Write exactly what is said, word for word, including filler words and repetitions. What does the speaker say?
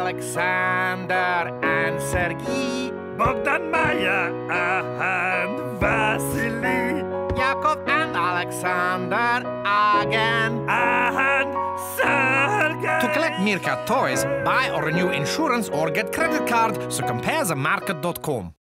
Alexander and Sergei, Bogdan, Maya, and Vasily, Yakov and Alexander again, and Sergei. To collect meerkat toys, buy or renew insurance or get credit card, so compare the market dot com.